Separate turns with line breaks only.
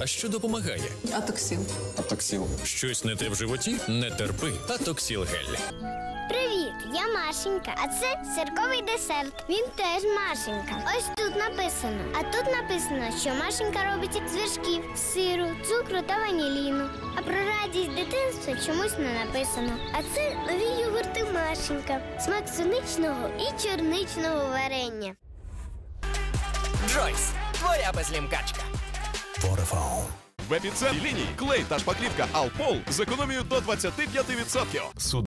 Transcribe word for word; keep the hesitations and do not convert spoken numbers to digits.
А що допомагає?
Атоксил.
Атоксил.
Щось не те в животі? Не терпи. Атоксил гель.
Привіт, я Машенька, а це сирковий десерт. Він теж Машенька. Ось тут написано. А тут написано, що Машенька робить з вершків, сиру, цукру та ваніліну. А про радість дитинства чомусь не написано. А це нові йогурти Машенька. Смак суничного і чорничного варення.
Джойс, твоя безлімкачка.
В епіцентрі лінії клей та шпаклівка Алпол з економією до двадцяти п'яти відсотків.